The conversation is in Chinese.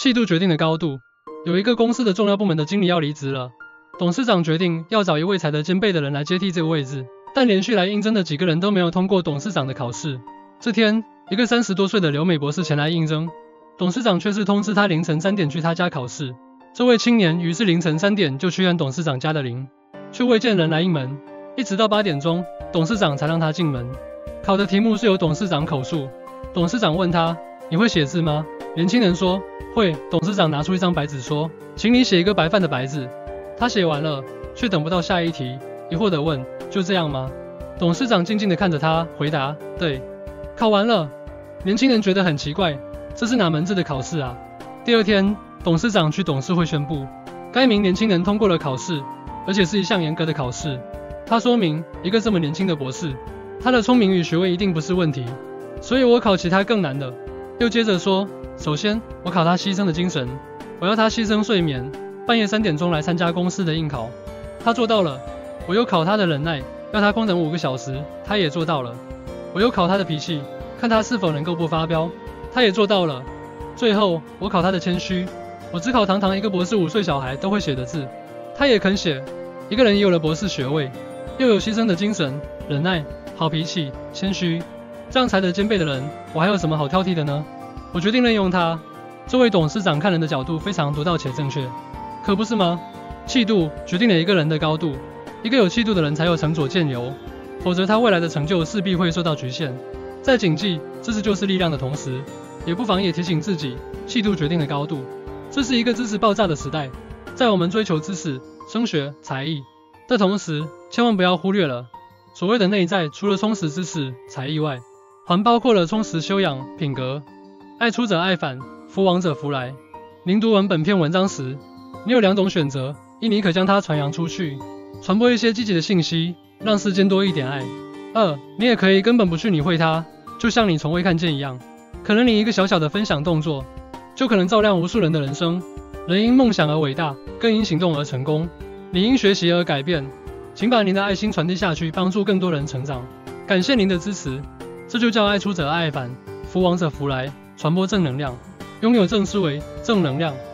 气度决定的高度。有一个公司的重要部门的经理要离职了，董事长决定要找一位才德兼备的人来接替这个位置，但连续来应征的几个人都没有通过董事长的考试。这天，一个30多岁的留美博士前来应征，董事长却是通知他凌晨3点去他家考试。这位青年于是凌晨3点就去按董事长家的铃，却未见人来应门，一直到8点钟，董事长才让他进门。考的题目是由董事长口述。董事长问他：你会写字吗？年轻人说：会。董事长拿出一张白纸说：请你写一个白饭的白字。他写完了，却等不到下一题，疑惑地问：就这样吗？董事长静静地看着他，回答：对。考完了。年轻人觉得很奇怪，这是哪门子的考试啊？第二天，董事长去董事会宣布，该名年轻人通过了考试，而且是一项严格的考试。他说明，一个这么年轻的博士，他的聪明与学位一定不是问题，所以我考其他更难的。又接着说，首先，我考他牺牲的精神，我要他牺牲睡眠，半夜3点钟来参加公司的应考，他做到了。我又考他的忍耐，要他光等5个小时，他也做到了。我又考他的脾气，看他是否能够不发飙，他也做到了。最后，我考他的谦虚，我只考堂堂一个博士5岁小孩都会写的字，他也肯写。一个人也有了博士学位，又有牺牲的精神、忍耐、好脾气、谦虚，这样才德兼备的人，我还有什么好挑剔的呢？我决定任用他。这位董事长看人的角度非常独到且正确，可不是吗？气度决定了一个人的高度，一个有气度的人才有成左见右，否则他未来的成就势必会受到局限。在谨记知识就是力量的同时，也不妨也提醒自己，气度决定了高度。这是一个知识爆炸的时代，在我们追求知识、升学、才艺的同时，千万不要忽略了所谓的内在，除了充实知识、才艺外，还包括了充实修养、品格。爱出者爱返，福往者福来。您读完本篇文章时，你有2种选择：一，你可将它传扬出去，传播一些积极的信息，让世间多一点爱；二，你也可以根本不去理会它，就像你从未看见一样。可能你一个小小的分享动作，就可能照亮无数人的人生。人因梦想而伟大，更因行动而成功。你因学习而改变。请把您的爱心传递下去，帮助更多人成长。感谢您的支持，这就叫爱出者爱返，福往者福来，传播正能量，拥有正思维、正能量。